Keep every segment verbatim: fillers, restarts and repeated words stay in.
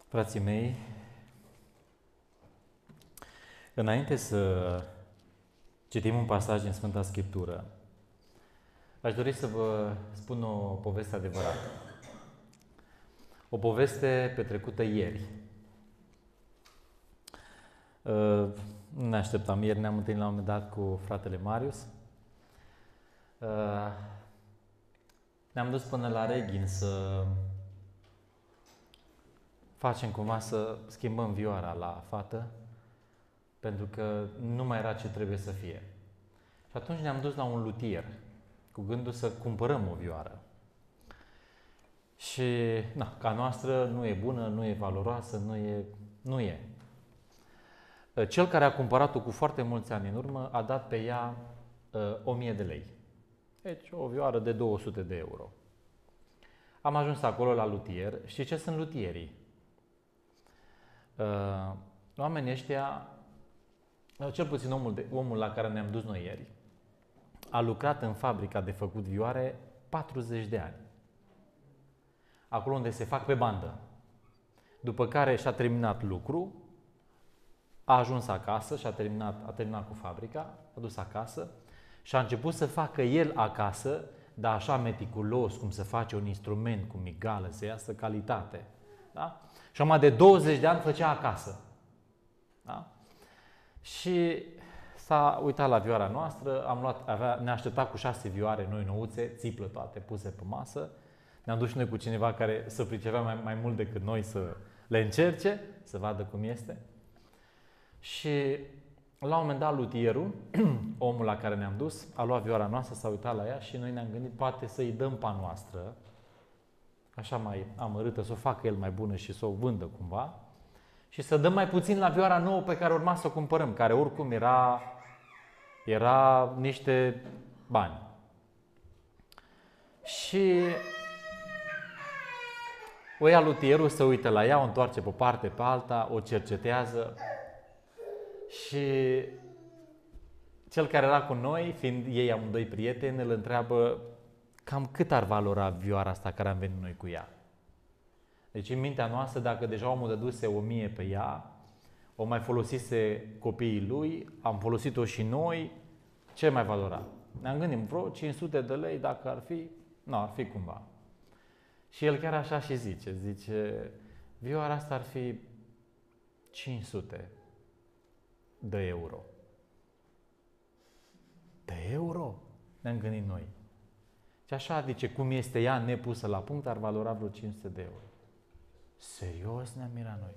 Frații mei, înainte să citim un pasaj din Sfânta Scriptură, aș dori să vă spun o poveste adevărată. O poveste petrecută ieri. Nu ne așteptam, ieri ne-am întâlnit la un moment dat cu fratele Marius. Ne-am dus până la Reghin să facem cumva să schimbăm vioara la fată, pentru că nu mai era ce trebuie să fie. Și atunci ne-am dus la un lutier, cu gândul să cumpărăm o vioară. Și, na, ca noastră nu e bună, nu e valoroasă, nu e... nu e. Cel care a cumpărat-o cu foarte mulți ani în urmă a dat pe ea uh, o mie de lei. Deci o vioară de două sute de euro. Am ajuns acolo la lutier. Știi ce sunt lutierii? Uh, oamenii ăștia, cel puțin omul, de, omul la care ne-am dus noi ieri, a lucrat în fabrica de făcut vioare patruzeci de ani. Acolo unde se fac pe bandă. După care și-a terminat lucru, a ajuns acasă și a terminat, a terminat cu fabrica, a dus acasă și a început să facă el acasă, dar așa meticulos, cum se face un instrument cu migală, să iasă calitate. Da? Și numai de douăzeci de ani făcea acasă. Da? Și s-a uitat la vioara noastră, am luat, avea, ne-a așteptat cu șase vioare noi nouțe, țiplă toate, puse pe masă. Ne-am dus și noi cu cineva care să pricepea mai, mai mult decât noi să le încerce, să vadă cum este. Și la un moment dat lutierul, omul la care ne-am dus, a luat vioara noastră, s-a uitat la ea și noi ne-am gândit poate să-i dăm pe a noastră, așa mai amărâtă, să o facă el mai bună și să o vândă cumva, și să dăm mai puțin la vioara nouă pe care urma să o cumpărăm, care oricum era, era niște bani. Și o ia lutierul, se uită la ea, o întoarce pe parte, pe alta, o cercetează și cel care era cu noi, fiind ei amândoi prieteni, îl întreabă cam cât ar valora vioara asta care am venit noi cu ea. Deci în mintea noastră, dacă deja omul dăduse o mie pe ea, o mai folosise copiii lui, am folosit-o și noi, ce mai valora? Ne-am gândit, vreo cinci sute de lei, dacă ar fi, nu, ar fi cumva. Și el chiar așa și zice, zice, vioara asta ar fi cinci sute de euro. De euro? Ne-am gândit noi. Și așa, zice, cum este ea nepusă la punct, ar valora vreo cinci sute de euro. Serios? Ne-am mirat noi.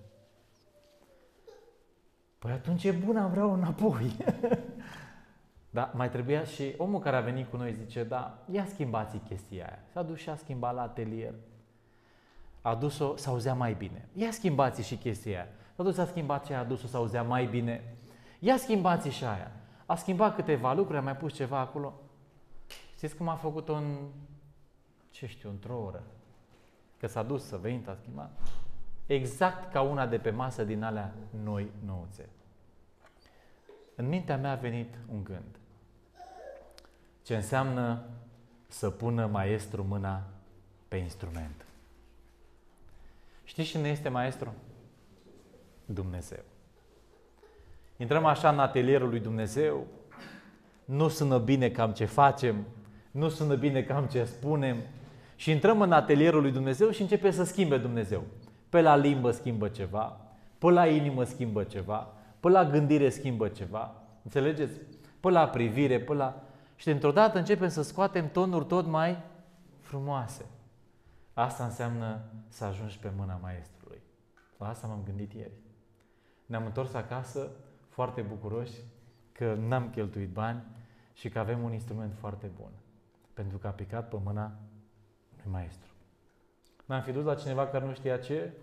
Păi atunci e bună, am vreau înapoi. Da, mai trebuia și omul care a venit cu noi zice, da, ia schimbați chestia aia. S-a dus și a schimbat la atelier. A dus-o, s-auzea mai bine. Ia schimbați și chestia aia. S-a dus, a schimbat ce a dus-o, s-auzea mai bine. Ia schimbați și aia. A schimbat câteva lucruri, a mai pus ceva acolo. Știți cum a făcut-o în, ce știu, într-o oră? Că s-a dus să venit, a schimbat. Exact ca una de pe masă din alea noi nouțe. În mintea mea a venit un gând. Ce înseamnă să pună maestru mâna pe instrument. Știți cine este maestru? Dumnezeu. Intrăm așa în atelierul lui Dumnezeu, nu sună bine cam ce facem, nu sună bine cam ce spunem și intrăm în atelierul lui Dumnezeu și începe să schimbe Dumnezeu. Pe la limbă schimbă ceva, pe la inimă schimbă ceva, pe la gândire schimbă ceva, înțelegeți? Pe la privire, pe la... Și dintr-o dată începem să scoatem tonuri tot mai frumoase. Asta înseamnă să ajungi pe mâna maestrului. La asta m-am gândit ieri. Ne-am întors acasă foarte bucuroși că n-am cheltuit bani și că avem un instrument foarte bun. Pentru că a picat pe mâna lui maestru. N-am fi dus la cineva care nu știa ce,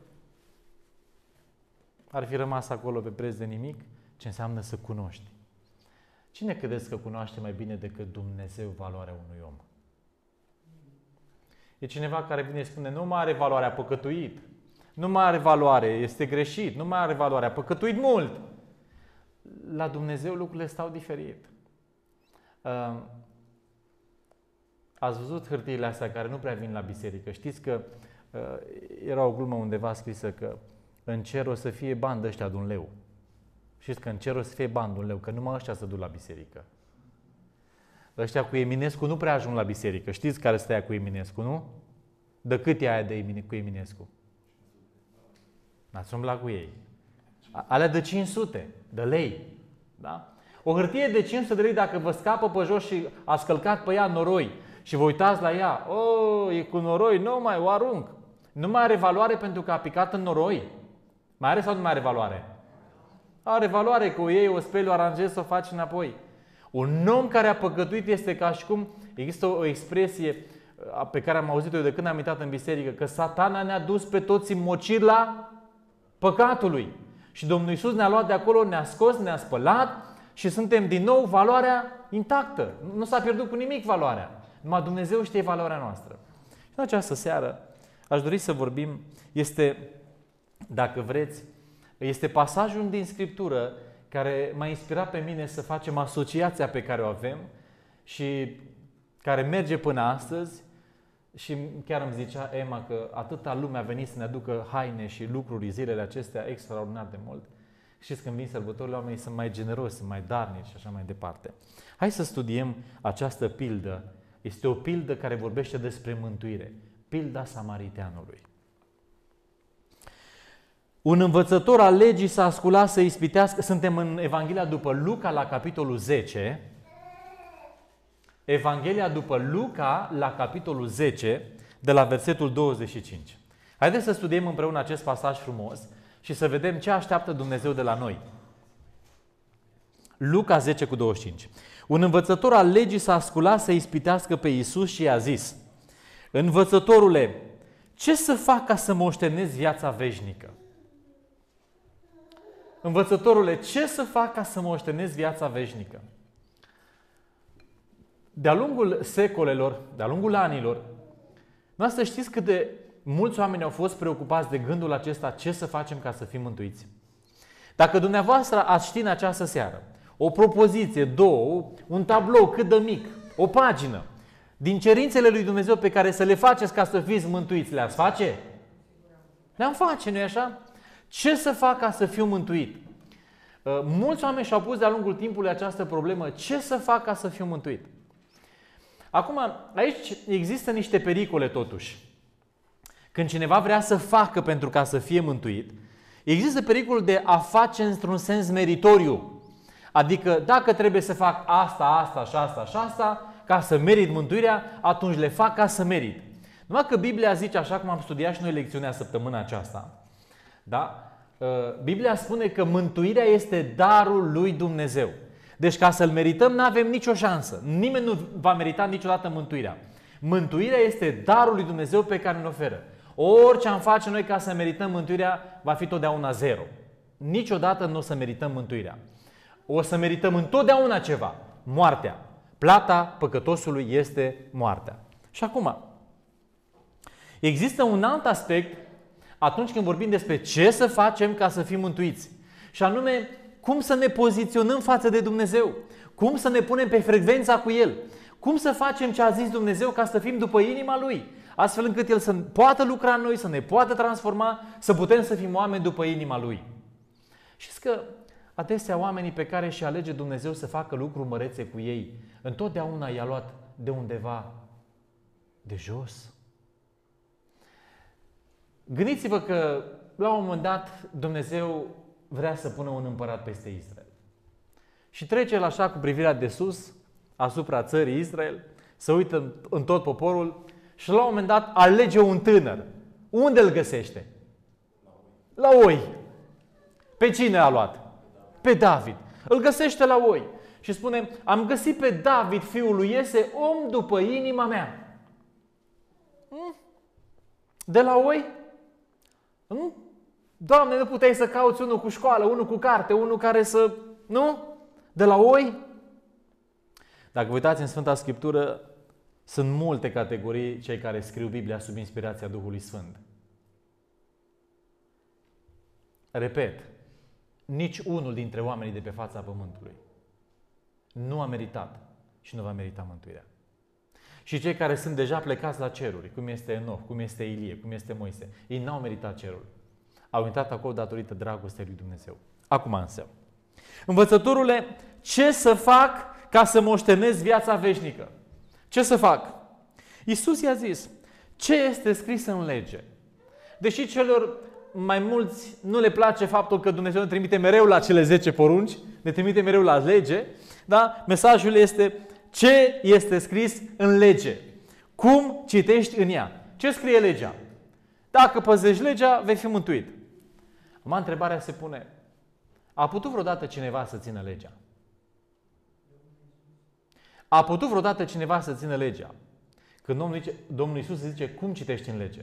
ar fi rămas acolo pe preț de nimic, ce înseamnă să cunoști. Cine credeți că cunoaște mai bine decât Dumnezeu valoarea unui om? E cineva care vine și spune, nu mai are valoare, a păcătuit. Nu mai are valoare, este greșit. Nu mai are valoare, a păcătuit mult. La Dumnezeu lucrurile stau diferit. Ați văzut hârtiile astea care nu prea vin la biserică. Știți că era o glumă undeva scrisă că în cer o să fie bani de ăștia de un leu. Știți că în cer o să fie bani de un leu, că numai ăștia se duc la biserică. Ăștia cu Eminescu nu prea ajung la biserică. Știți care stă aia cu Eminescu, nu? De cât e aia de Emine, cu Eminescu? N-ați umblat cu ei. Alea de cinci sute de lei. Da? O hârtie de cinci sute de lei, dacă vă scapă pe jos și ați călcat pe ea noroi și vă uitați la ea, oh, e cu noroi, nu mai o arunc. Nu mai are valoare pentru că a picat în noroi? Mai are sau nu mai are valoare? Are valoare, că o iei, o speli, o aranjezi, o faci înapoi. Un om care a păcătuit este ca și cum, există o expresie pe care am auzit-o eu de când am intrat în biserică, că Satana ne-a dus pe toți mociri la păcatului. Și Domnul Iisus ne-a luat de acolo, ne-a scos, ne-a spălat și suntem din nou valoarea intactă. Nu s-a pierdut cu nimic valoarea. Numai Dumnezeu știe valoarea noastră. Și în această seară aș dori să vorbim, este, dacă vreți, este pasajul din Scriptură care m-a inspirat pe mine să facem asociația pe care o avem și care merge până astăzi. Și chiar îmi zicea Emma că atâta lume a venit să ne aducă haine și lucruri zilele acestea extraordinar de mult. Știți, când vin sărbătorile, oamenii sunt mai generoși, sunt mai darnici și așa mai departe. Hai să studiem această pildă. Este o pildă care vorbește despre mântuire. Pilda Samariteanului. Un învățător al legii s-a sculat să ispitească. Suntem în Evanghelia după Luca la capitolul zece. Evanghelia după Luca la capitolul zece, de la versetul douăzeci și cinci. Haideți să studiem împreună acest pasaj frumos și să vedem ce așteaptă Dumnezeu de la noi. Luca zece cu douăzeci și cinci. Un învățător al legii s-a sculat să ispitească pe Iisus și i-a zis: Învățătorule, ce să fac ca să moștenesc viața veșnică? Învățătorule, ce să fac ca să moștenesc viața veșnică? De-a lungul secolelor, de-a lungul anilor, noastră știți cât de mulți oameni au fost preocupați de gândul acesta, ce să facem ca să fim mântuiți? Dacă dumneavoastră ați ști în această seară o propoziție, două, un tablou cât de mic, o pagină, din cerințele lui Dumnezeu pe care să le faceți ca să fiți mântuiți, le-ați face? Le-am face, nu-i așa? Ce să fac ca să fiu mântuit? Mulți oameni și-au pus de-a lungul timpului această problemă, ce să fac ca să fiu mântuit? Acum, aici există niște pericole totuși. Când cineva vrea să facă pentru ca să fie mântuit, există pericolul de a face într-un sens meritoriu. Adică dacă trebuie să fac asta, asta și asta și asta, ca să merit mântuirea, atunci le fac ca să merit. Numai că Biblia zice, așa cum am studiat și noi lecțiunea săptămâna aceasta, da? Biblia spune că mântuirea este darul lui Dumnezeu. Deci ca să-L merităm, nu avem nicio șansă. Nimeni nu va merita niciodată mântuirea. Mântuirea este darul lui Dumnezeu pe care ne oferă. Orice am face noi ca să merităm mântuirea, va fi totdeauna zero. Niciodată nu o să merităm mântuirea. O să merităm întotdeauna ceva. Moartea. Plata păcătosului este moartea. Și acum, există un alt aspect atunci când vorbim despre ce să facem ca să fim mântuiți. Și anume, cum să ne poziționăm față de Dumnezeu. Cum să ne punem pe frecvența cu El. Cum să facem ce a zis Dumnezeu ca să fim după inima Lui. Astfel încât El să poată lucra în noi, să ne poată transforma, să putem să fim oameni după inima Lui. Știți că adesea oamenii pe care și alege Dumnezeu să facă lucruri mărețe cu ei, întotdeauna i-a luat de undeva de jos. Gândiți-vă că la un moment dat Dumnezeu vrea să pună un împărat peste Israel. Și trece el așa cu privirea de sus asupra țării Israel, se uită în tot poporul și la un moment dat alege un tânăr. Unde îl găsește? La oi. Pe cine a luat? Pe David. Îl găsește la oi. Și spune, am găsit pe David, fiul lui Iese, om după inima mea. De la oi? Nu? Doamne, nu puteai să cauți unul cu școală, unul cu carte, unul care să... Nu? De la oi? Dacă vă uitați în Sfânta Scriptură, sunt multe categorii cei care scriu Biblia sub inspirația Duhului Sfânt. Repet, nici unul dintre oamenii de pe fața pământului nu a meritat și nu va merita mântuirea. Și cei care sunt deja plecați la ceruri, cum este Enoch, cum este Ilie, cum este Moise, ei n-au meritat cerul. Au intrat acolo datorită dragostei lui Dumnezeu. Acum însă, învățătorule, ce să fac ca să moștenesc viața veșnică? Ce să fac? Iisus i-a zis, ce este scris în lege? Deși celor mai mulți nu le place faptul că Dumnezeu ne trimite mereu la cele zece porunci, ne trimite mereu la lege, da? Mesajul este ce este scris în lege. Cum citești în ea? Ce scrie legea? Dacă păzești legea, vei fi mântuit. Acum întrebarea se pune, a putut vreodată cineva să țină legea? A putut vreodată cineva să țină legea? Când Domnul, zice, Domnul Iisus zice, cum citești în lege?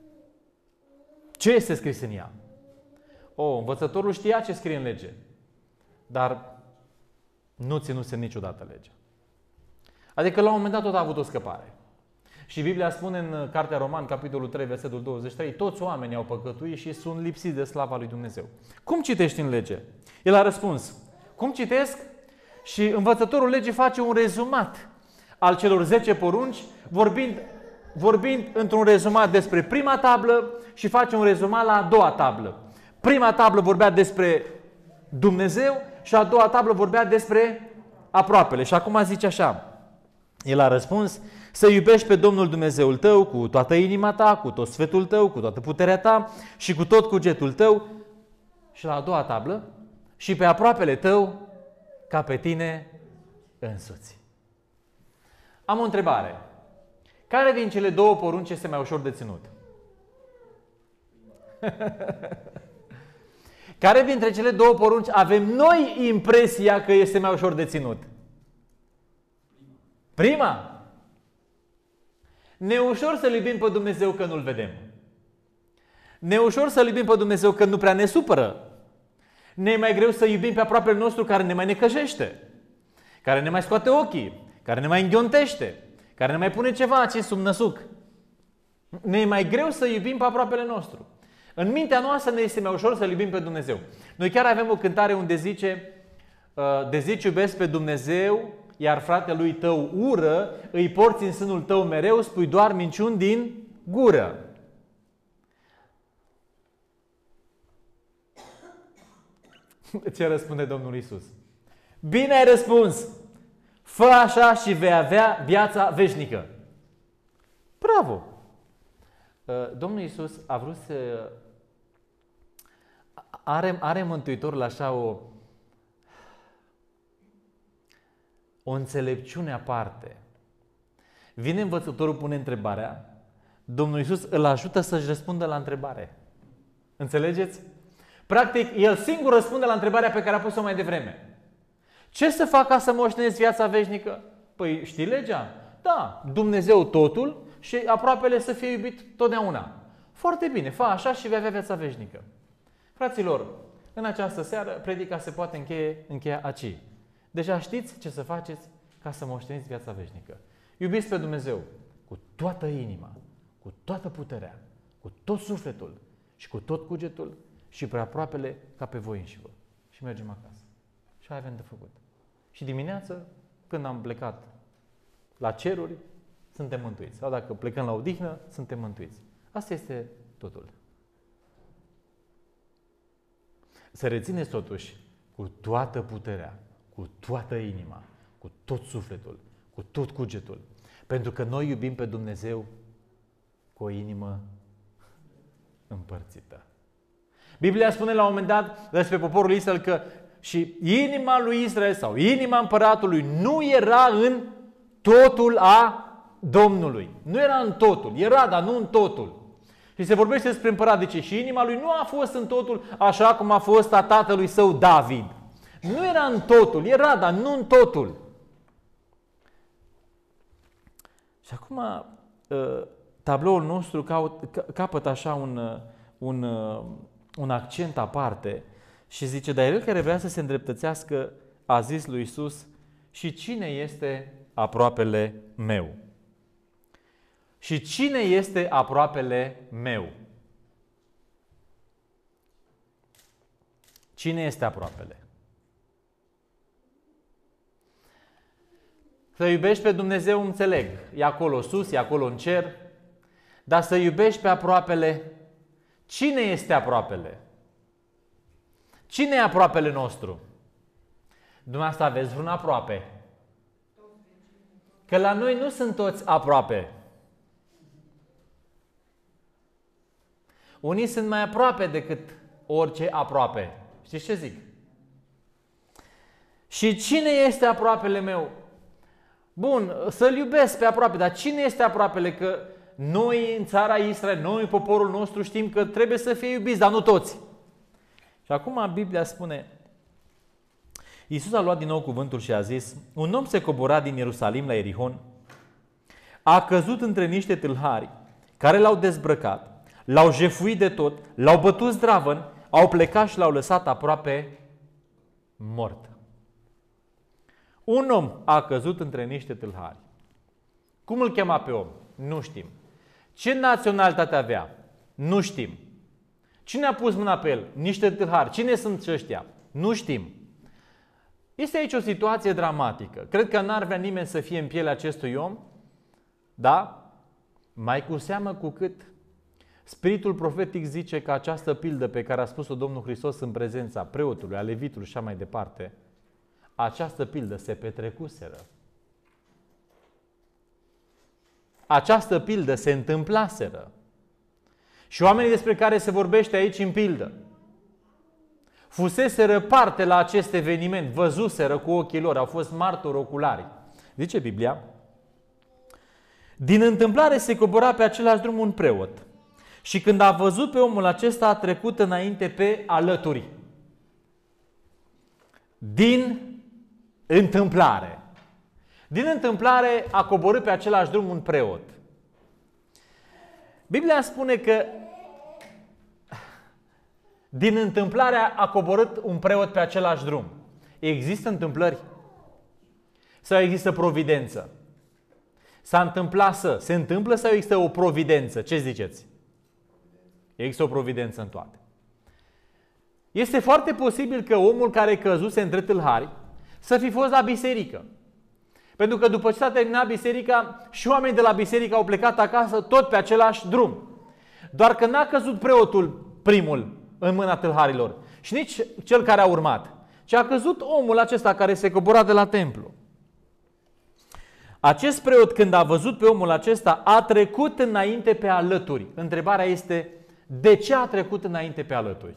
Ce este scris în ea? O, învățătorul știa ce scrie în lege, dar nu ținuse niciodată legea. Adică la un moment dat tot a avut o scăpare. Și Biblia spune în Cartea Roman, capitolul trei, versetul douăzeci și trei, toți oamenii au păcătuit și sunt lipsiți de slava lui Dumnezeu. Cum citești în lege? El a răspuns, cum citesc? Și învățătorul legii face un rezumat al celor zece porunci, vorbind, vorbind într-un rezumat despre prima tablă și face un rezumat la a doua tablă. Prima tablă vorbea despre Dumnezeu și a doua tablă vorbea despre aproapele. Și acum zice așa, el a răspuns, să iubești pe Domnul Dumnezeul tău cu toată inima ta, cu tot sfetul tău, cu toată puterea ta și cu tot cugetul tău. Și la a doua tablă, și pe aproapele tău ca pe tine însuți. Am o întrebare. Care din cele două porunci este mai ușor de ținut? Care dintre cele două porunci avem noi impresia că este mai ușor de ținut? Prima. Ne e ușor să-L iubim pe Dumnezeu că nu-L vedem. Ne e ușor să-L iubim pe Dumnezeu că nu prea ne supără. Ne e mai greu să iubim pe aproapele nostru care ne mai necăjește, care ne mai scoate ochii, care ne mai înghiontește, care ne mai pune ceva aici sub năsuc. Ne e mai greu să iubim pe aproapele nostru. În mintea noastră ne este mai ușor să-L iubim pe Dumnezeu. Noi chiar avem o cântare unde zice, de zici iubesc pe Dumnezeu, iar fratele tău ură, îi porți în sânul tău mereu, spui doar minciuni din gură. Ce răspunde Domnul Iisus? Bine ai răspuns! Fă așa și vei avea viața veșnică. Bravo! Domnul Iisus a vrut să... Are, are Mântuitorul așa o... o înțelepciune aparte. Vine învățătorul, pune întrebarea, Domnul Iisus îl ajută să-și răspundă la întrebare. Înțelegeți? Practic, el singur răspunde la întrebarea pe care a pus-o mai devreme. Ce să fac ca să moștenesc viața veșnică? Păi știi legea? Da, Dumnezeu totul și aproapele să fie iubit totdeauna. Foarte bine, fă așa și vei avea viața veșnică. Fraților, în această seară, predica se poate încheie, încheia aici. Deja știți ce să faceți ca să moșteniți viața veșnică. Iubiți pe Dumnezeu cu toată inima, cu toată puterea, cu tot sufletul și cu tot cugetul și pe aproapele ca pe voi înșivă. Și mergem acasă. Și avem de făcut. Și dimineață, când am plecat la ceruri, suntem mântuiți. Sau dacă plecăm la odihnă, suntem mântuiți. Asta este totul. Să rețineți totuși cu toată puterea, cu toată inima, cu tot sufletul, cu tot cugetul. Pentru că noi iubim pe Dumnezeu cu o inimă împărțită. Biblia spune la un moment dat despre poporul Israel că și inima lui Israel sau inima împăratului nu era în totul a Domnului. Nu era în totul. Era, dar nu în totul. Și se vorbește despre împărat. Zice, și inima lui nu a fost în totul așa cum a fost a tatălui său David. Nu era în totul. Era, dar nu în totul. Și acum tabloul nostru capătă așa un, un, un accent aparte și zice, dar el care vrea să se îndreptățească a zis lui Iisus, și cine este aproapele meu? Și cine este aproapele meu? Cine este aproapele? Să iubești pe Dumnezeu, înțeleg, e acolo sus, e acolo în cer, dar să iubești pe aproapele, Cine este aproapele? Cine e aproapele nostru? Dumneavoastră aveți vreun aproape? Că la noi nu sunt toți aproape. Unii sunt mai aproape decât orice aproape. Știți ce zic? Și cine este aproapele meu? Bun, să-l iubesc pe aproape, dar cine este aproapele? Că noi în țara Israel, noi poporul nostru știm că trebuie să fie iubiți, dar nu toți. Și acum Biblia spune, Iisus a luat din nou cuvântul și a zis, un om se cobora din Ierusalim la Ierihon, a căzut între niște tâlhari care l-au dezbrăcat, l-au jefuit de tot, l-au bătut zdravăn, au plecat și l-au lăsat aproape mort. Un om a căzut între niște tâlhari. Cum îl chema pe om? Nu știm. Ce naționalitate avea? Nu știm. Cine a pus mâna pe el? Niște tâlhari. Cine sunt ăștia? Nu știm. Este aici o situație dramatică. Cred că n-ar vrea nimeni să fie în pielea acestui om, da? Mai cu seamă cu cât Spiritul profetic zice că această pildă pe care a spus-o Domnul Hristos în prezența preotului, a levitului și așa mai departe, această pildă se petrecuseră. Această pildă se întâmplaseră. Și oamenii despre care se vorbește aici în pildă fuseseră parte la acest eveniment, văzuseră cu ochii lor, au fost martori oculari. Zice Biblia, din întâmplare se cobora pe același drum un preot și când a văzut pe omul acesta a trecut înainte pe alături. Din întâmplare. Din întâmplare a coborât pe același drum un preot. Biblia spune că din întâmplare a coborât un preot pe același drum. Există întâmplări? Sau există providență? S-a întâmplat să, se întâmplă sau există o providență? Ce ziceți? Există o providență în toate. Este foarte posibil că omul care căzuse între tâlhari să fi fost la biserică. Pentru că după ce s-a terminat biserica, și oamenii de la biserică au plecat acasă tot pe același drum. Doar că n-a căzut preotul primul în mâna tâlharilor și nici cel care a urmat, ci a căzut omul acesta care se cobora de la templu. Acest preot, când a văzut pe omul acesta, a trecut înainte pe alături. Întrebarea este, de ce a trecut înainte pe alături?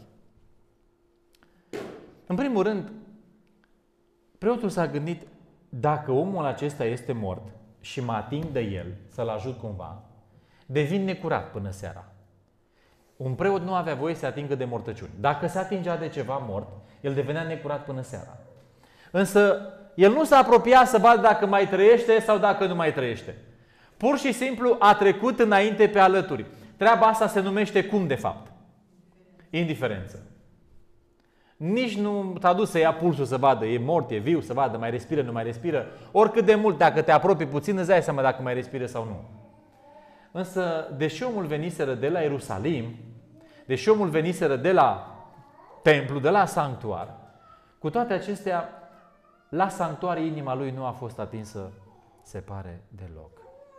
În primul rând, preotul s-a gândit, dacă omul acesta este mort și mă ating de el, să-l ajut cumva, devin necurat până seara. Un preot nu avea voie să se atingă de mortăciuni. Dacă se atingea de ceva mort, el devenea necurat până seara. Însă, el nu s-a apropiat să vadă dacă mai trăiește sau dacă nu mai trăiește. Pur și simplu a trecut înainte pe alături. Treaba asta se numește cum de fapt? Indiferență. Nici nu s-a dus să ia pulsul să vadă, e mort, e viu, să vadă, mai respiră, nu mai respiră. Oricât de mult, dacă te apropii puțin, îți dai seama dacă mai respiră sau nu. Însă, deși omul veniseră de la Ierusalim, deși omul veniseră de la templu, de la sanctuar, cu toate acestea, la sanctuar inima lui nu a fost atinsă, se pare, deloc.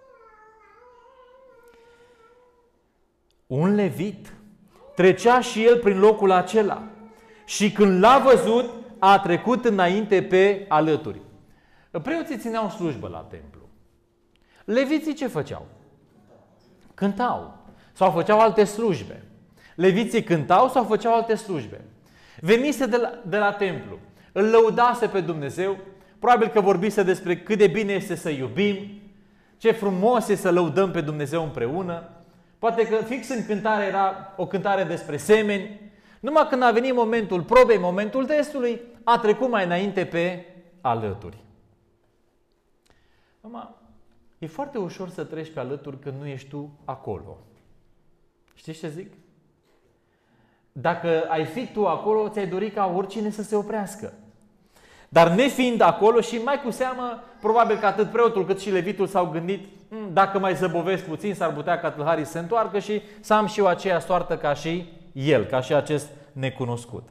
Un levit trecea și el prin locul acela și când l-a văzut, a trecut înainte pe alături. Preoții țineau slujbă la templu. Leviții ce făceau? Cântau sau făceau alte slujbe. Leviții cântau sau făceau alte slujbe. Venise de la, de la templu, îl lăudase pe Dumnezeu, probabil că vorbise despre cât de bine este să iubim, ce frumos este să lăudăm pe Dumnezeu împreună. Poate că fix în cântare era o cântare despre semeni. Numai când a venit momentul probei, momentul testului, a trecut mai înainte pe alături. Numai, e foarte ușor să treci pe alături când nu ești tu acolo. Știți ce zic? Dacă ai fi tu acolo, ți-ai dori ca oricine să se oprească. Dar nefiind acolo și mai cu seamă, probabil că atât preotul cât și levitul s-au gândit, dacă mai zăbovesc puțin, s-ar putea ca tâlharii să se întoarcă și să am și eu aceea soartă ca și el, ca și acest necunoscut.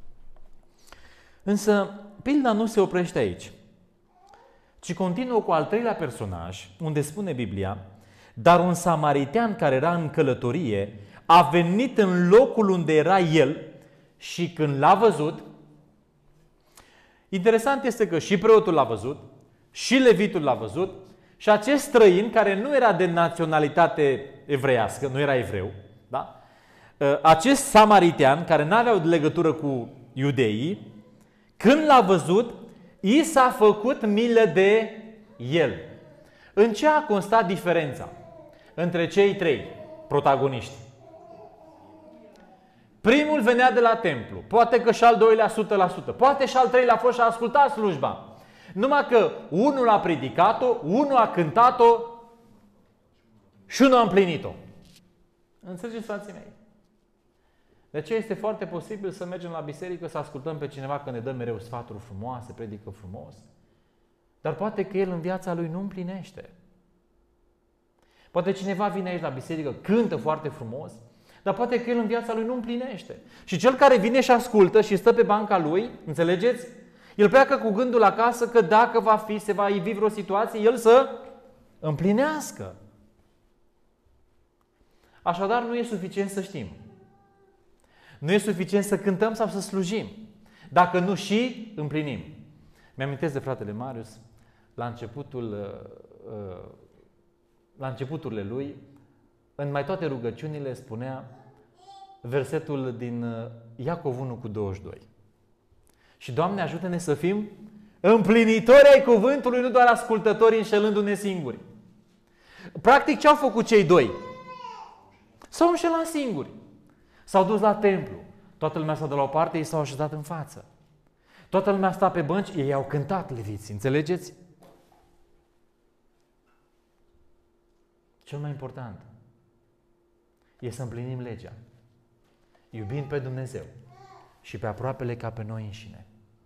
Însă, pilda nu se oprește aici, ci continuă cu al treilea personaj, unde spune Biblia, dar un samaritean care era în călătorie a venit în locul unde era el și când l-a văzut, interesant este că și preotul l-a văzut, și levitul l-a văzut, și acest străin, care nu era de naționalitate evreiască, nu era evreu, da? Acest samaritean, care nu avea o legătură cu iudeii, când l-a văzut, i s-a făcut milă de el. În ce a constat diferența între cei trei protagoniști? Primul venea de la templu, poate că și al doilea o sută la sută, poate și al treilea a fost și a ascultat slujba. Numai că unul a predicat-o, unul a cântat-o și unul a împlinit-o. Înțelegeți, frații mei? De aceea este foarte posibil să mergem la biserică, să ascultăm pe cineva că ne dă mereu sfaturi frumoase, predică frumos, dar poate că el în viața lui nu împlinește. Poate cineva vine aici la biserică, cântă foarte frumos, dar poate că el în viața lui nu împlinește. Și cel care vine și ascultă și stă pe banca lui, înțelegeți? El pleacă cu gândul acasă că dacă va fi, se va ivi vreo situație, el să împlinească. Așadar, nu e suficient să știm. Nu e suficient să cântăm sau să slujim, dacă nu și împlinim. Mi-amintesc de fratele Marius, la începutul, la începuturile lui, în mai toate rugăciunile spunea versetul din Iacov unu cu douăzeci și doi. Și Doamne, ajută-ne să fim împlinitori ai cuvântului, nu doar ascultători înșelându-ne singuri. Practic, ce au făcut cei doi? S-au înșelat singuri. S-au dus la templu. Toată lumea s-a dat la o parte, ei s-au așezat în față. Toată lumea a stat pe bănci, ei au cântat leviți. Înțelegeți? Cel mai important e să împlinim legea, iubind pe Dumnezeu și pe aproapele ca pe noi înșine.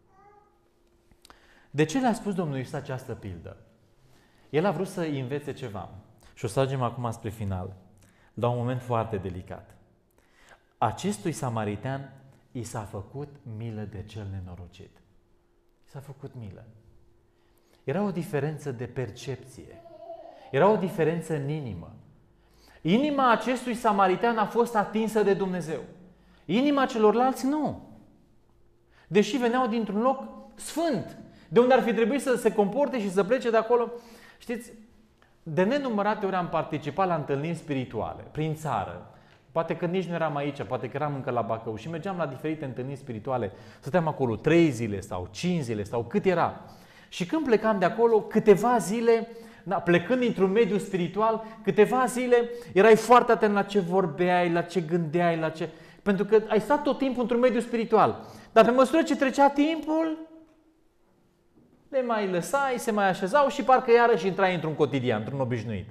De ce le-a spus Domnul Iisus această pildă? El a vrut să învețe ceva. Și o să ajungem acum spre final, la un moment foarte delicat. Acestui samaritean i s-a făcut milă de cel nenorocit. I s-a făcut milă. Era o diferență de percepție. Era o diferență în inimă. Inima acestui samaritean a fost atinsă de Dumnezeu. Inima celorlalți nu. Deși veneau dintr-un loc sfânt, de unde ar fi trebuit să se comporte și să plece de acolo. Știți, de nenumărate ori am participat la întâlniri spirituale, prin țară. Poate că nici nu eram aici, poate că eram încă la Bacău și mergeam la diferite întâlniri spirituale. Stăteam acolo trei zile sau cinci zile sau cât era. Și când plecam de acolo, câteva zile, da, plecând dintr-un mediu spiritual, câteva zile erai foarte atent la ce vorbeai, la ce gândeai, la ce... Pentru că ai stat tot timpul într-un mediu spiritual. Dar pe măsură ce trecea timpul, le mai lăsai, se mai așezau și parcă iarăși intrai într-un cotidian, într-un obișnuit.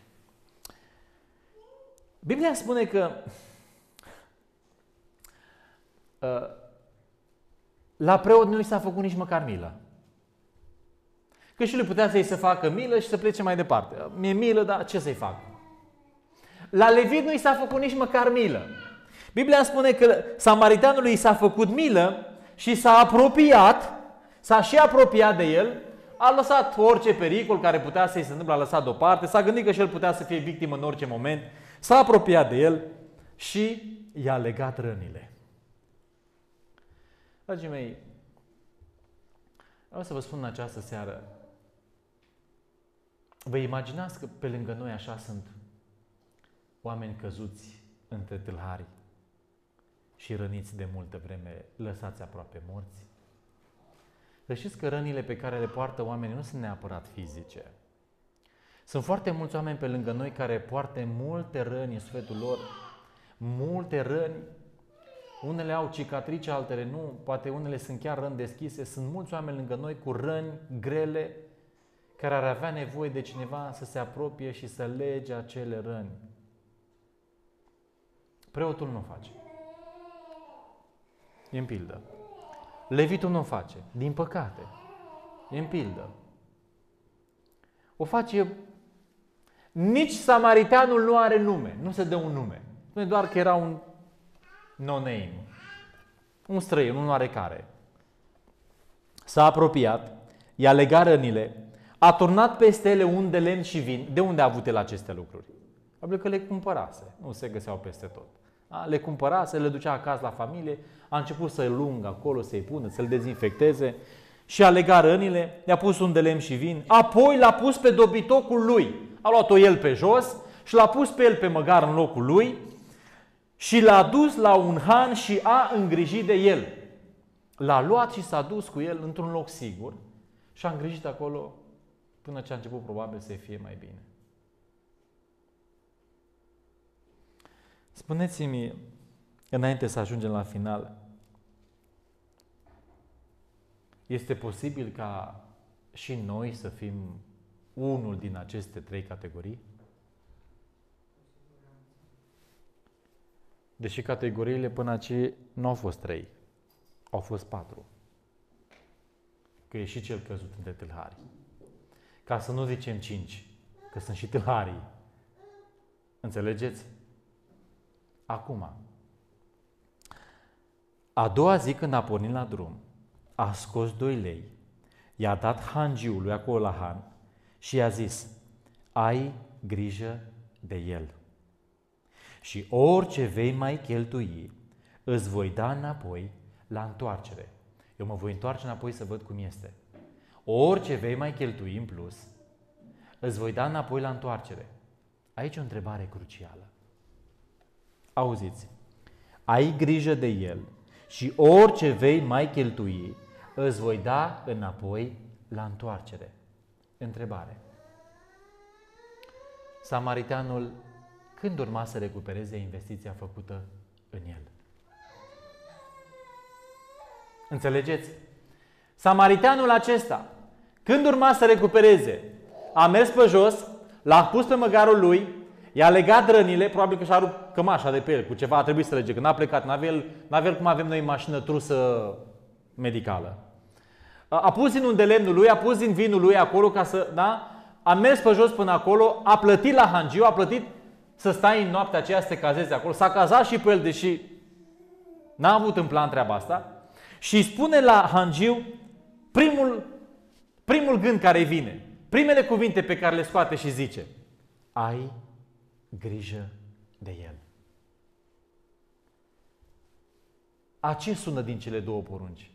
Biblia spune că uh, la preot nu i s-a făcut nici măcar milă. Că și lui putea să-i se facă milă și să plece mai departe. Mi-e milă, dar ce să-i fac? La levit nu i s-a făcut nici măcar milă. Biblia spune că samariteanului i s-a făcut milă și s-a apropiat, s-a și apropiat de el, a lăsat orice pericol care putea să-i se întâmple, a lăsat deoparte, s-a gândit că și el putea să fie victimă în orice moment, s-a apropiat de el și i-a legat rănile. Dragii mei, vreau să vă spun în această seară, vă imaginați că pe lângă noi așa sunt oameni căzuți între tâlhari și răniți de multă vreme, lăsați aproape morți? Să știți că rănile pe care le poartă oamenii nu sunt neapărat fizice. Sunt foarte mulți oameni pe lângă noi care poartă multe răni în sufletul lor, multe răni. Unele au cicatrice, altele nu, poate unele sunt chiar răni deschise. Sunt mulți oameni lângă noi cu răni grele care ar avea nevoie de cineva să se apropie și să lege acele răni. Preotul nu face. E în pildă. Levitul nu face. Din păcate. E în pildă. O face... Nici samariteanul nu are nume. Nu se dă un nume. Nu e doar că era un no-name. Un străin, un oarecare. S-a apropiat, i-a legat rănile, a turnat peste ele un de lemn și vin. De unde a avut el aceste lucruri? Probabil că le cumpărase, nu se găseau peste tot. Da? Le cumpărase, le ducea acasă la familie, a început să-i lungă acolo, să-i pună, să-l dezinfecteze și a legat rănile, le-a pus un de lemn și vin, apoi l-a pus pe dobitocul lui. A luat-o el pe jos și l-a pus pe el pe măgar în locul lui și l-a dus la un han și a îngrijit de el. L-a luat și s-a dus cu el într-un loc sigur și a îngrijit acolo până ce a început probabil să-i fie mai bine. Spuneți-mi, înainte să ajungem la final, este posibil ca și noi să fim unul din aceste trei categorii? Deși categoriile până aici nu au fost trei, au fost patru. Că e și cel căzut între tâlhari. Ca să nu zicem cinci, că sunt și tâlharii. Înțelegeți? Acum, a doua zi când a pornit la drum, a scos doi lei, i-a dat hangiului acolo la han și i-a zis: ai grijă de el. Și orice vei mai cheltui, îți voi da înapoi la întoarcere. Eu mă voi întoarce înapoi să văd cum este. Orice vei mai cheltui în plus, îți voi da înapoi la întoarcere. Aici o întrebare crucială. Auziți, ai grijă de el și orice vei mai cheltui, îți voi da înapoi la întoarcere. Întrebare. Samariteanul când urma să recupereze investiția făcută în el? Înțelegeți? Samariteanul acesta, când urma să recupereze, a mers pe jos, l-a pus pe măgarul lui, i-a legat rănile, probabil că și-a rupt cămașa de pe el, cu ceva a trebuit să lege, că n-a plecat, n-avea el, n-avea el cum avem noi mașină trusă medicală. A pus din un de lemnul lui, a pus din vinul lui acolo ca să, da? A mers pe jos până acolo, a plătit la hangiu, a plătit să stai în noaptea aceea să te cazeze acolo, s-a cazat și pe el, deși n-a avut în plan treaba asta, și îi spune la hangiu primul, primul gând care îi vine, primele cuvinte pe care le scoate și zice: ai grijă de el. A ce sună din cele două porunci?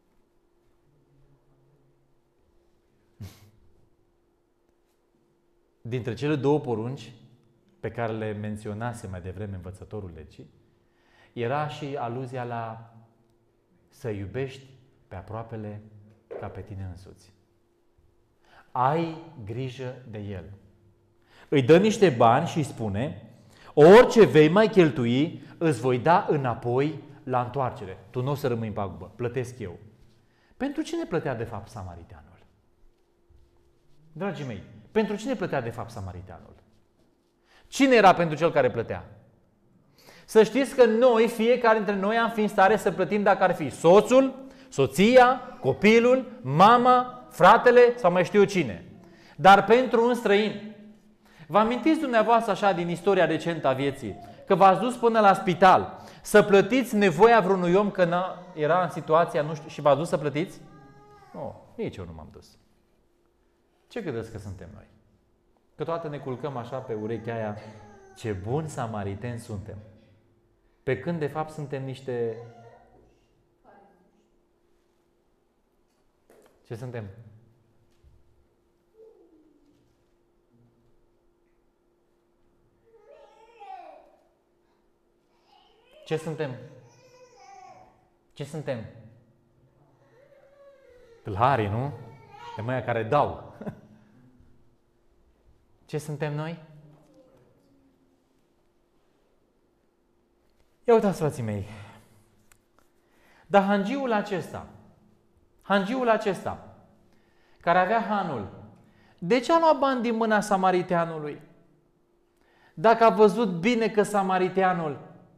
Dintre cele două porunci pe care le menționase mai devreme învățătorul legii, era și aluzia la să iubești pe aproapele ca pe tine însuți. Ai grijă de el. Îi dă niște bani și îi spune: orice vei mai cheltui, îți voi da înapoi la întoarcere. Tu nu o să rămâi în pagubă, plătesc eu. Pentru cine plătea de fapt samariteanul? Dragii mei, pentru cine plătea de fapt samariteanul? Cine era pentru cel care plătea? Să știți că noi, fiecare dintre noi, am fi în stare să plătim dacă ar fi soțul, soția, copilul, mama, fratele sau mai știu eu cine. Dar pentru un străin, vă amintiți dumneavoastră așa din istoria recentă a vieții, că v-ați dus până la spital să plătiți nevoia vreunui om că era în situația, nu știu, și v-ați dus să plătiți? Nu, nici eu nu m-am dus. Ce credeți că suntem noi? Că toate ne culcăm așa pe urechea aia: ce buni samariteni suntem. Pe când de fapt suntem niște... Ce suntem? Ce suntem? Ce suntem? Tâlharii, nu? De măia care dau. Ce suntem noi? Ia uitați, frații mei. Dar hangiul acesta, hangiul acesta, care avea hanul, de ce a luat bani din mâna samariteanului? Dacă a văzut bine că samariteanul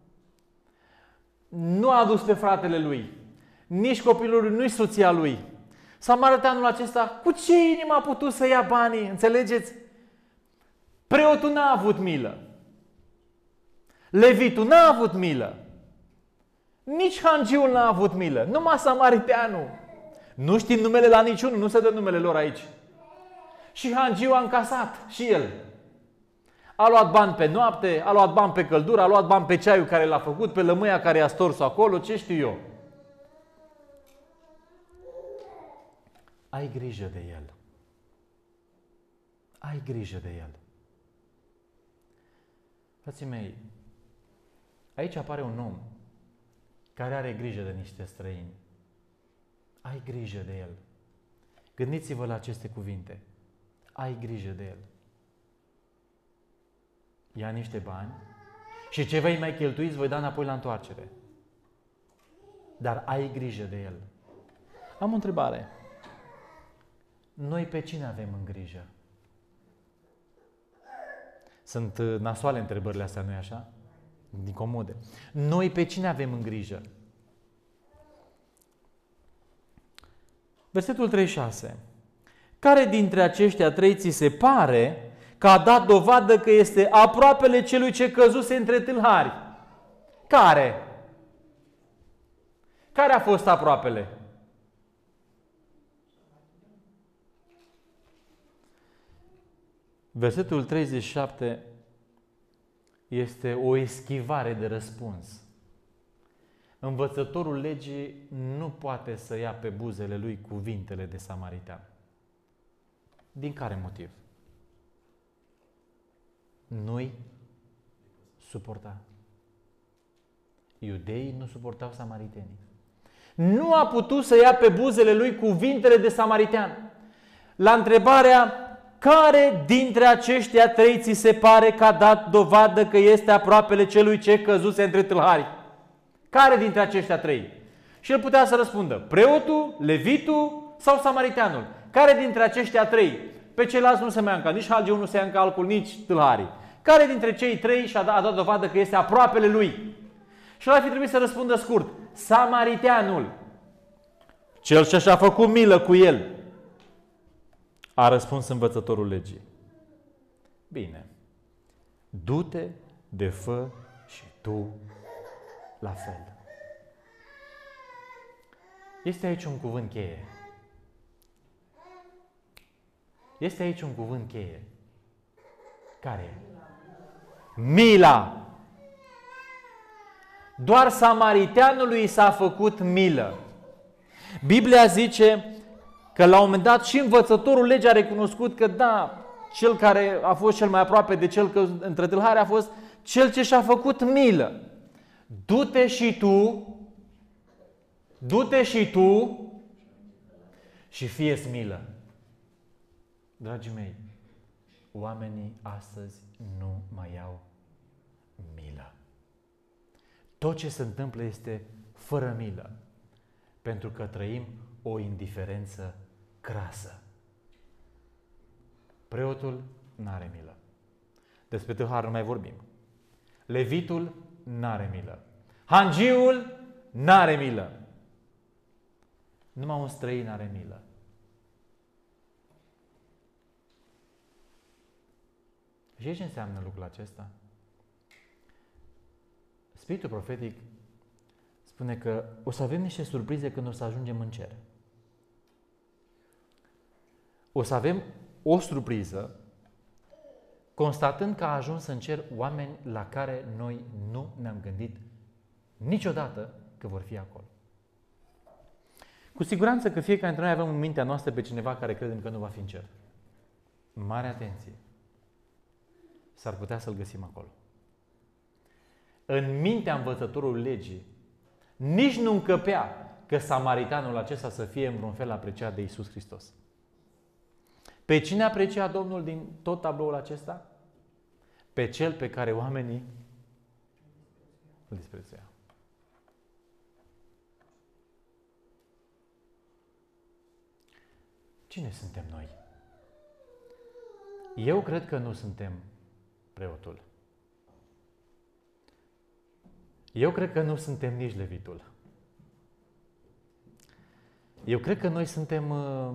nu a adus pe fratele lui, nici copilul lui, nici soția lui, samariteanul acesta, cu ce inimă a putut să ia banii? Înțelegeți? Preotul n-a avut milă. Levitul n-a avut milă. Nici hangiul n-a avut milă. Numai samariteanul. Nu știm numele la niciunul, nu se dă numele lor aici. Și hangiul a încasat, și el. A luat bani pe noapte, a luat bani pe căldură, a luat bani pe ceaiul care l-a făcut, pe lămâia care i-a stors acolo, ce știu eu. Ai grijă de el. Ai grijă de el. Frații mei, aici apare un om care are grijă de niște străini. Ai grijă de el. Gândiți-vă la aceste cuvinte. Ai grijă de el. Ia niște bani și ce vei mai cheltui îți voi da înapoi la întoarcere. Dar ai grijă de el. Am o întrebare. Noi pe cine avem în grijă? Sunt nasoale întrebările astea, nu-i așa? Incomode. Noi pe cine avem în grijă? Versetul treizeci și șase. Care dintre aceștia trei ți se pare că a dat dovadă că este aproapele celui ce căzuse între tâlhari? Care? Care a fost aproapele? Versetul treizeci și șapte este o eschivare de răspuns. Învățătorul legii nu poate să ia pe buzele lui cuvintele de samaritean. Din care motiv? Nu-i suporta. Iudeii nu suportau samaritenii. Nu a putut să ia pe buzele lui cuvintele de samaritean. La întrebarea care dintre aceștia trei ți se pare că a dat dovadă că este aproapele celui ce căzuse între tâlhari? Care dintre aceștia trei? Și el putea să răspundă, preotul, levitul sau samariteanul. Care dintre aceștia trei? Pe ceilalți nu se mai înca, nici hagiul nu se ia în calcul, nici tâlharii. Care dintre cei trei și-a dat, a dat dovadă că este aproapele lui? Și el ar fi trebuit să răspundă scurt, samariteanul, cel ce și-a făcut milă cu el. A răspuns învățătorul legii. Bine, du-te de fă și tu la fel. Este aici un cuvânt cheie. Este aici un cuvânt cheie. Care? Mila. Doar samariteanului s-a făcut milă. Biblia zice că la un moment dat și învățătorul legii a recunoscut că da, cel care a fost cel mai aproape de cel că între tâlhari a fost cel ce și-a făcut milă. Du-te și tu, du-te și tu și fie-ți milă. Dragii mei, oamenii astăzi nu mai au milă. Tot ce se întâmplă este fără milă, pentru că trăim o indiferență crasă. Preotul n-are milă. Despre tâlhar nu mai vorbim. Levitul n-are milă. Hangiul n-are milă. Numai un străin are milă. Și ce înseamnă lucrul acesta? Spiritul profetic spune că o să avem niște surprize când o să ajungem în cer. O să avem o surpriză constatând că a ajuns în cer oameni la care noi nu ne-am gândit niciodată că vor fi acolo. Cu siguranță că fiecare dintre noi avem în mintea noastră pe cineva care credem că nu va fi în cer. Mare atenție! S-ar putea să-l găsim acolo. În mintea învățătorului legii nici nu încăpea că samaritanul acesta să fie în vreun fel apreciat de Iisus Hristos. Pe cine aprecia Domnul din tot tabloul acesta? Pe cel pe care oamenii îl disprețuiau. Cine suntem noi? Eu cred că nu suntem preotul. Eu cred că nu suntem nici levitul. Eu cred că noi suntem uh,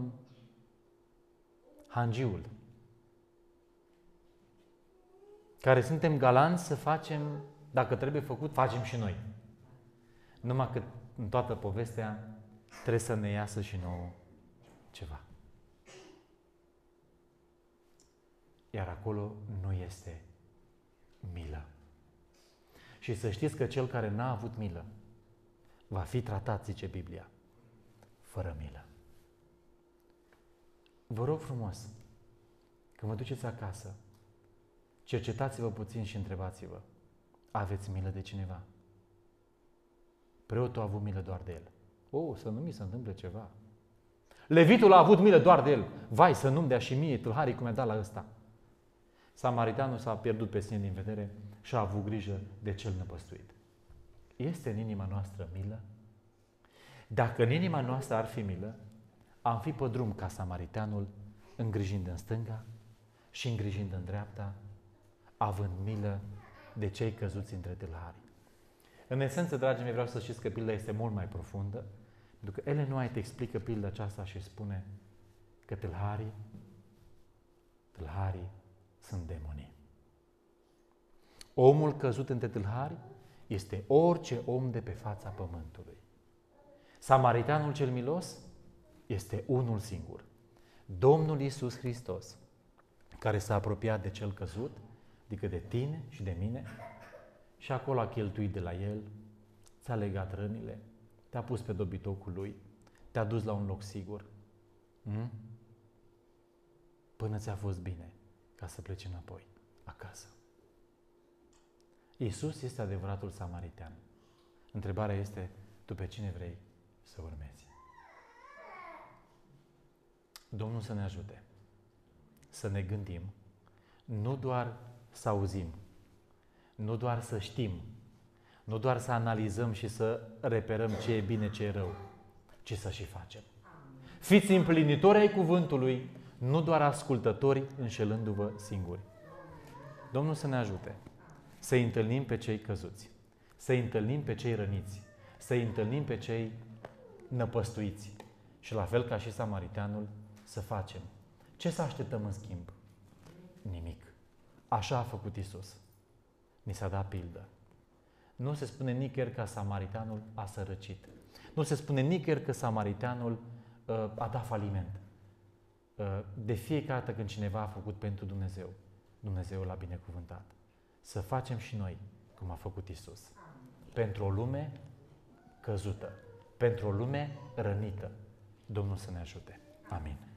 hangiul. Care suntem galanți să facem, dacă trebuie făcut, facem și noi. Numai că în toată povestea trebuie să ne iasă și nouă ceva. Iar acolo nu este milă. Și să știți că cel care n-a avut milă va fi tratat, zice Biblia, fără milă. Vă rog frumos, când vă duceți acasă, cercetați-vă puțin și întrebați-vă, aveți milă de cineva? Preotul a avut milă doar de el. O, să nu mi se întâmple ceva. Levitul a avut milă doar de el. Vai, să nu-mi dea și mie tâlharii cum mi-a dat la ăsta. Samaritanul s-a pierdut pe sine din vedere și a avut grijă de cel năpăstuit. Este în inima noastră milă? Dacă în inima noastră ar fi milă, am fi pe drum ca samaritanul, îngrijind în stânga și îngrijind în dreapta, având milă de cei căzuți între tâlhari. În esență, dragii mei, vreau să știți că pilda este mult mai profundă, pentru că Ellen White explică pilda aceasta și spune că tâlharii, tâlharii sunt demonii. Omul căzut între tâlhari este orice om de pe fața pământului. Samaritanul cel milos este unul singur. Domnul Iisus Hristos, care s-a apropiat de cel căzut, adică de tine și de mine, și acolo a cheltuit de la el, ți-a legat rănile, te-a pus pe dobitocul lui, te-a dus la un loc sigur. Hmm? Până ți-a fost bine ca să pleci înapoi, acasă. Iisus este adevăratul samaritan. Întrebarea este, tu pe cine vrei să urmezi? Domnul să ne ajute să ne gândim, nu doar să auzim, nu doar să știm, nu doar să analizăm și să reperăm ce e bine, ce e rău, ci să și facem. Fiți împlinitori ai cuvântului, nu doar ascultători înșelându-vă singuri. Domnul să ne ajute să-i întâlnim pe cei căzuți, să-i întâlnim pe cei răniți, să-i întâlnim pe cei năpăstuiți și la fel ca și samaritanul să facem. Ce să așteptăm în schimb? Nimic. Așa a făcut Iisus. Ni s-a dat pildă. Nu se spune nicăieri că samaritanul a sărăcit. Nu se spune nicăieri că samaritanul uh, a dat faliment. Uh, de fiecare dată când cineva a făcut pentru Dumnezeu, Dumnezeu l-a binecuvântat. Să facem și noi cum a făcut Iisus. Pentru o lume căzută. Pentru o lume rănită. Domnul să ne ajute. Amin.